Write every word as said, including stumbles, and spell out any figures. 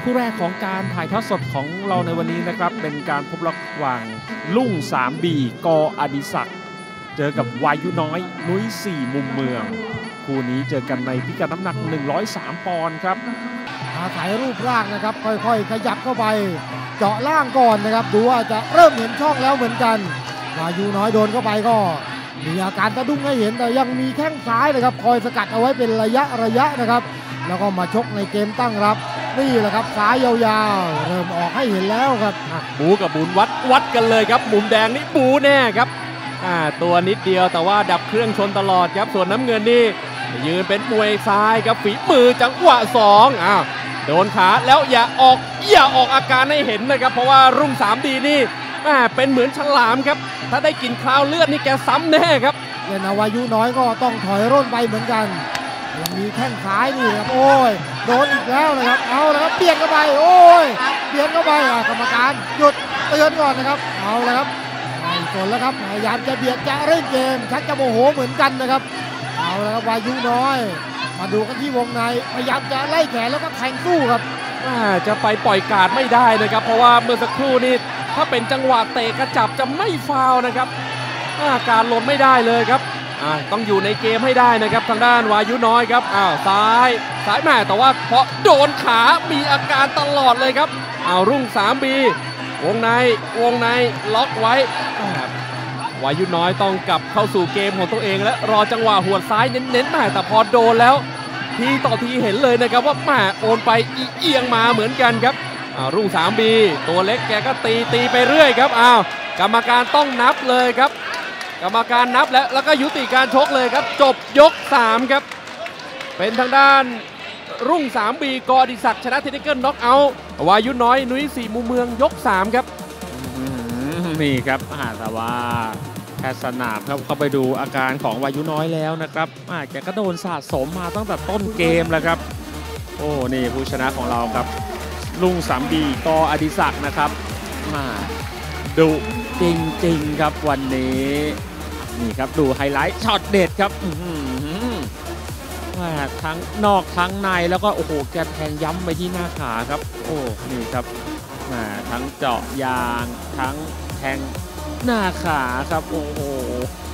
คู่แรกของการถ่ายทอดสดของเราในวันนี้นะครับเป็นการพบระหว่างลุ่ง สามบี กอดิศักดิ์เจอกับวายุน้อยนุ้ยสี่มุมเมืองคู่นี้เจอกันในพิกัดน้ำหนักหนึ่งร้อยสามปอนด์ครับอาศัยรูปร่างนะครับค่อยๆขยับเข้าไปเจาะล่างก่อนนะครับดูว่าจะเริ่มเห็นช่องแล้วเหมือนกันวายุน้อยโดนเข้าไปก็มีอาการตะดุ้งให้เห็นแต่ยังมีแข้งซ้ายนะครับคอยสกัดเอาไว้เป็นระยะระยะนะครับแล้วก็มาชกในเกมตั้งรับนี่แหละครับซ้ายยาวๆเริ่มออกให้เห็นแล้วครับบูกับบุญวัดวัดกันเลยครับมุมแดงนี่บูแน่ครับอ่าตัวนิดเดียวแต่ว่าดับเครื่องชนตลอดครับส่วนน้ำเงินนี่ยืนเป็นมวยซ้ายครับฝีมือจังหวะสองอ้าวโดนขาแล้วอย่าออกอย่าออกอาการให้เห็นนะครับเพราะว่ารุ่ง สามบี นี่เป็นเหมือนฉลามครับถ้าได้กินคราวเลือดนี่แกซ้ำแน่ครับเล่นวายุน้อยก็ต้องถอยร่นไปเหมือนกันยังมีแข้งซ้ายนี่ครับโอ้ยโดนอีกแล้วนะครับเอาแล้วครับเบียดเข้าไปโอ้ยเบียดเข้าไปกรรมการหยุดเตือนก่อนนะครับเอาแล้วครับไม่สนแล้วครับพยายามจะเบียดจะเร่งเกมชักจะโมโหเหมือนกันนะครับเอาแล้วครับวายุน้อยมาดูกันที่วงในพยายามจะไล่แขนแล้วก็แทงสู้ครับจะไปปล่อยการ์ดไม่ได้นะครับเพราะว่าเมื่อสักครู่นี้ถ้าเป็นจังหวะเตะกระจับจะไม่ฟาวนะครับการหล่นไม่ได้เลยครับต้องอยู่ในเกมให้ได้นะครับทางด้านวายุน้อยครับอ้าวซ้ายซ้ายแม่แต่ว่าเพราะโดนขามีอาการตลอดเลยครับอ้าวรุ่ง สามบี วงในวงในล็อกไว้วายุน้อยต้องกลับเข้าสู่เกมของตัวเองและรอจังหวะหัวซ้ายเน้นๆแม่แต่พอโดนแล้วทีต่อทีเห็นเลยนะครับว่าแม่โอนไปเอียงมาเหมือนกันครับอ้าวรุ่ง สามบี ตัวเล็กแกก็ตีตีไปเรื่อยครับอ้าวกรรมการต้องนับเลยครับกรรมการนับแล้วแล้วก็ยุติการชกเลยครับจบยกสามครับเป็นทางด้านรุ่ง สามบี กอดิศักดิ์ชนะเทคนิคน็อกเอาท์วายุน้อยนุ้ยสี่มุมเมืองยกสามครับนี่ครับแต่ว่าแพทย์สนามครับเข้าไปดูอาการของวายุน้อยแล้วนะครับแกก็โดนสะสมมาตั้งแต่ต้นเกมแล้วครับโอ้นี่ผู้ชนะของเราครับรุ่ง สามบี กอดิศักดิ์นะครับมาดุจริงๆครับวันนี้นี่ครับดูไฮไลท์ช็อตเด็ดครับทั้งนอกทั้งในแล้วก็โอ้โหแกแทงย้ำไปที่หน้าขาครับโอ้นี่ครับทั้งเจาะยางทั้งแทงหน้าขาครับโอ้โห